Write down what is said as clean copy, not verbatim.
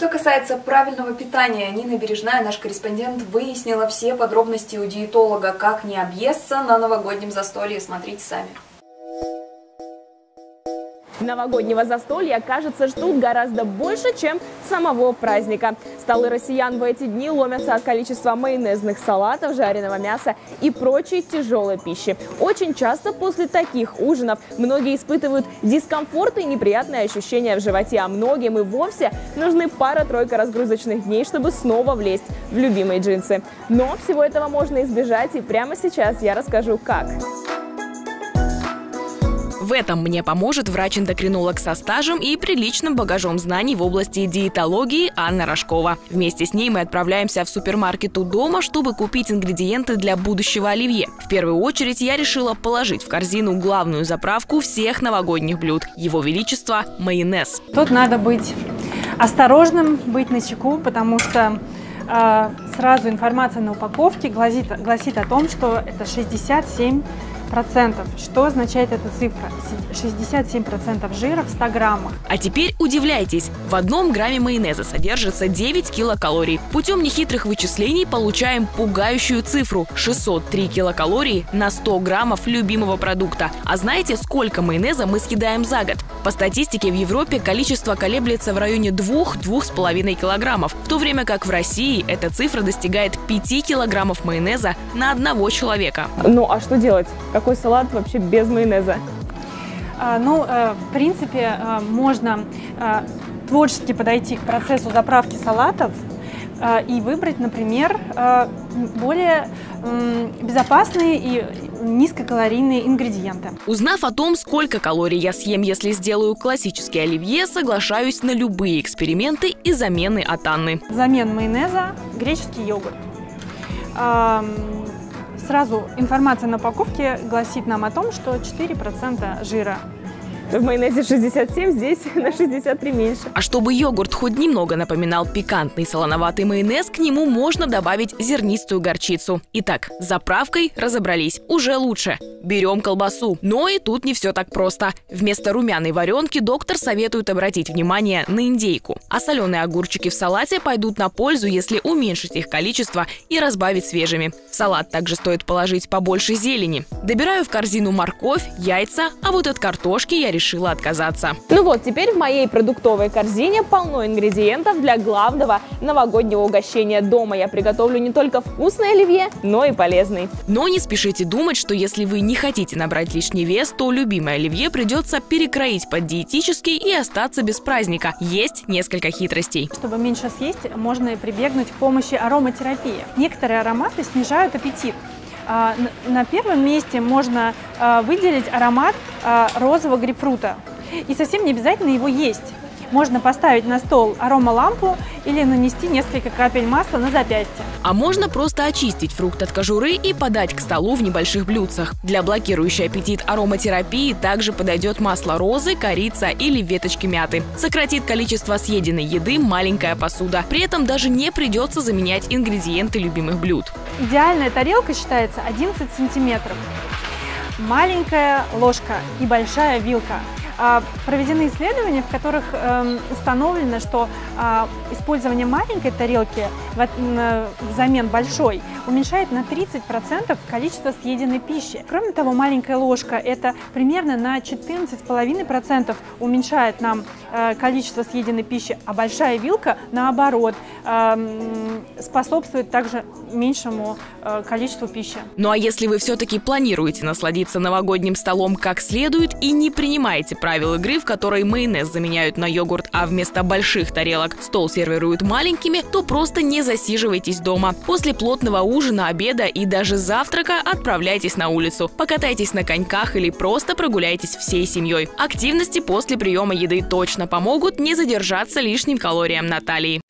что касается правильного питания, Нина Бережная, наш корреспондент, выяснила все подробности у диетолога, как не объесться на новогоднем застолье. Смотрите сами. Новогоднего застолья, кажется, ждут гораздо больше, чем самого праздника. Столы россиян в эти дни ломятся от количества майонезных салатов, жареного мяса и прочей тяжелой пищи. Очень часто после таких ужинов многие испытывают дискомфорт и неприятные ощущения в животе, а многим и вовсе нужны пара-тройка разгрузочных дней, чтобы снова влезть в любимые джинсы. Но всего этого можно избежать, и прямо сейчас я расскажу, как. В этом мне поможет врач-эндокринолог со стажем и приличным багажом знаний в области диетологии Анна Рожкова. Вместе с ней мы отправляемся в супермаркет у дома, чтобы купить ингредиенты для будущего оливье. В первую очередь я решила положить в корзину главную заправку всех новогодних блюд – Его Величество – майонез. Тут надо быть осторожным, быть начеку, потому что сразу информация на упаковке гласит о том, что это 67%. Что означает эта цифра? 67% жира в 100 граммах. А теперь удивляйтесь, в 1 грамме майонеза содержится 9 килокалорий. Путем нехитрых вычислений получаем пугающую цифру – 603 килокалории на 100 граммов любимого продукта. А знаете, сколько майонеза мы съедаем за год? По статистике в Европе количество колеблется в районе 2–2,5 килограммов, в то время как в России эта цифра достигает 5 килограммов майонеза на одного человека. Ну а что делать? Какой салат вообще без майонеза? В принципе, можно творчески подойти к процессу заправки салатов и выбрать, например, более безопасные и низкокалорийные ингредиенты. Узнав о том, сколько калорий я съем, если сделаю классический оливье, соглашаюсь на любые эксперименты и замены от Анны. Взамен майонеза греческий йогурт. Сразу информация на упаковке гласит нам о том, что 4% жира. В майонезе 67, здесь на 63 меньше. А чтобы йогурт хоть немного напоминал пикантный солоноватый майонез, к нему можно добавить зернистую горчицу. Итак, с заправкой разобрались. Уже лучше. Берем колбасу. Но и тут не все так просто. Вместо румяной варенки доктор советует обратить внимание на индейку. А соленые огурчики в салате пойдут на пользу, если уменьшить их количество и разбавить свежими. В салат также стоит положить побольше зелени. Добираю в корзину морковь, яйца, а вот от картошки я решила отказаться. Ну вот, теперь в моей продуктовой корзине полно ингредиентов для главного новогоднего угощения. Дома я приготовлю не только вкусный оливье, но и полезный. Но не спешите думать, что если вы не хотите набрать лишний вес, то любимое оливье придется перекроить под диетический и остаться без праздника. Есть несколько хитростей. Чтобы меньше съесть, можно прибегнуть к помощи ароматерапии. Некоторые ароматы снижают аппетит. На первом месте можно выделить аромат розового грейпфрута. И совсем не обязательно его есть. Можно поставить на стол аромалампу или нанести несколько капель масла на запястье. А можно просто очистить фрукт от кожуры и подать к столу в небольших блюдцах. Для блокирующей аппетит ароматерапии также подойдет масло розы, корица или веточки мяты. Сократит количество съеденной еды маленькая посуда. При этом даже не придется заменять ингредиенты любимых блюд. Идеальная тарелка считается 11 сантиметров. Маленькая ложка и большая вилка. Проведены исследования, в которых установлено, что использование маленькой тарелки взамен большой уменьшает на 30% количество съеденной пищи. Кроме того, маленькая ложка это примерно на 14,5% уменьшает нам количество съеденной пищи, а большая вилка, наоборот, способствует также меньшему количеству пищи. Ну а если вы все-таки планируете насладиться новогодним столом как следует и не принимаете правил игры, в которой майонез заменяют на йогурт, а вместо больших тарелок стол сервируют маленькими, то просто не засиживайтесь дома. После плотного ужина, обеда и даже завтрака отправляйтесь на улицу. Покатайтесь на коньках или просто прогуляйтесь всей семьей. Активности после приема еды точно помогут не задержаться лишним калориям на талии.